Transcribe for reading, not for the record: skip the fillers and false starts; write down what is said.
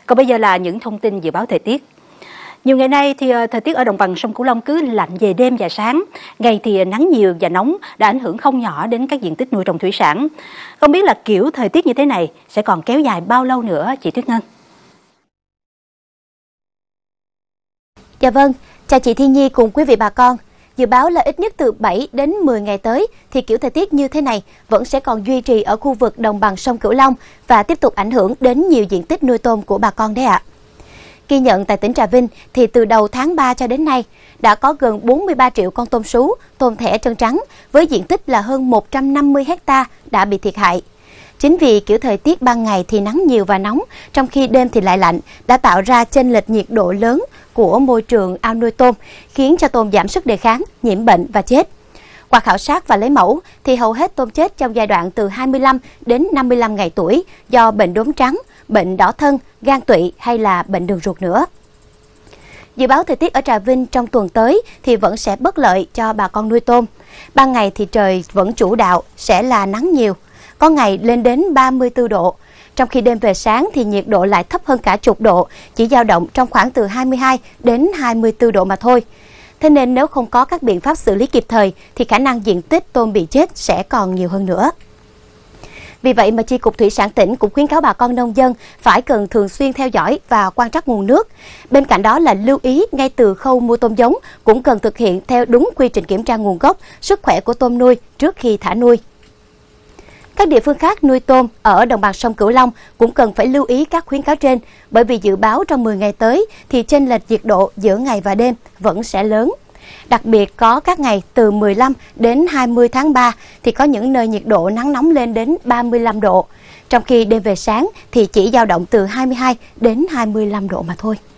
Còn bây giờ là những thông tin dự báo thời tiết. Nhiều ngày nay thì thời tiết ở đồng bằng sông Cửu Long cứ lạnh về đêm và sáng, ngày thì nắng nhiều và nóng đã ảnh hưởng không nhỏ đến các diện tích nuôi trồng thủy sản. Không biết là kiểu thời tiết như thế này sẽ còn kéo dài bao lâu nữa chị Tuyết Ngân? Dạ vâng, chào chị Thiên Nhi cùng quý vị bà con. Dự báo là ít nhất từ 7 đến 10 ngày tới thì kiểu thời tiết như thế này vẫn sẽ còn duy trì ở khu vực đồng bằng sông Cửu Long và tiếp tục ảnh hưởng đến nhiều diện tích nuôi tôm của bà con đấy ạ. Ghi nhận tại tỉnh Trà Vinh thì từ đầu tháng 3 cho đến nay đã có gần 43 triệu con tôm sú, tôm thẻ trơn trắng với diện tích là hơn 150 hecta đã bị thiệt hại. Chính vì kiểu thời tiết ban ngày thì nắng nhiều và nóng, trong khi đêm thì lại lạnh, đã tạo ra chênh lệch nhiệt độ lớn của môi trường ao nuôi tôm, khiến cho tôm giảm sức đề kháng, nhiễm bệnh và chết. Qua khảo sát và lấy mẫu thì hầu hết tôm chết trong giai đoạn từ 25 đến 55 ngày tuổi do bệnh đốm trắng, bệnh đỏ thân, gan tụy hay là bệnh đường ruột nữa. Dự báo thời tiết ở Trà Vinh trong tuần tới thì vẫn sẽ bất lợi cho bà con nuôi tôm. Ban ngày thì trời vẫn chủ đạo sẽ là nắng nhiều, có ngày lên đến 34 độ. Trong khi đêm về sáng thì nhiệt độ lại thấp hơn cả chục độ, chỉ dao động trong khoảng từ 22 đến 24 độ mà thôi. Thế nên nếu không có các biện pháp xử lý kịp thời thì khả năng diện tích tôm bị chết sẽ còn nhiều hơn nữa. Vì vậy mà Chi cục Thủy sản tỉnh cũng khuyến cáo bà con nông dân phải cần thường xuyên theo dõi và quan trắc nguồn nước. Bên cạnh đó là lưu ý ngay từ khâu mua tôm giống cũng cần thực hiện theo đúng quy trình kiểm tra nguồn gốc, sức khỏe của tôm nuôi trước khi thả nuôi. Các địa phương khác nuôi tôm ở đồng bằng sông Cửu Long cũng cần phải lưu ý các khuyến cáo trên, bởi vì dự báo trong 10 ngày tới thì chênh lệch nhiệt độ giữa ngày và đêm vẫn sẽ lớn. Đặc biệt có các ngày từ 15 đến 20 tháng 3 thì có những nơi nhiệt độ nắng nóng lên đến 35 độ, trong khi đêm về sáng thì chỉ dao động từ 22 đến 25 độ mà thôi.